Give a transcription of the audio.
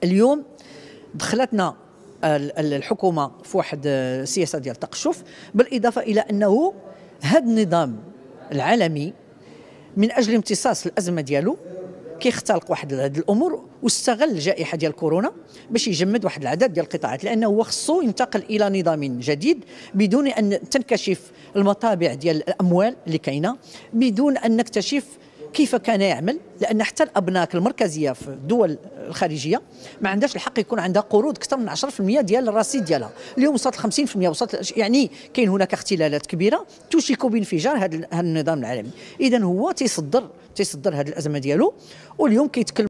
اليوم دخلتنا الحكومه في واحد السياسه ديال التقشف، بالاضافه الى انه هذا النظام العالمي من اجل امتصاص الازمه ديالو كيختلق واحد الامور، واستغل الجائحه ديال كورونا باش يجمد واحد العدد ديال القطاعات، لانه هو خصو ينتقل الى نظام جديد بدون ان تنكشف المطابع ديال الاموال اللي كاينه، بدون ان نكتشف كيف كان يعمل، لان حتى الابناك المركزيه في الدول الخارجيه ما عندهاش الحق يكون عندها قروض اكثر من 10% ديال الرصيد ديالها، اليوم وصلت 50%، وصلت يعني كاين هناك اختلالات كبيره توشك بانفجار هذا النظام العالمي. اذا هو تيصدر هذه الازمه ديالو، واليوم كيتكلم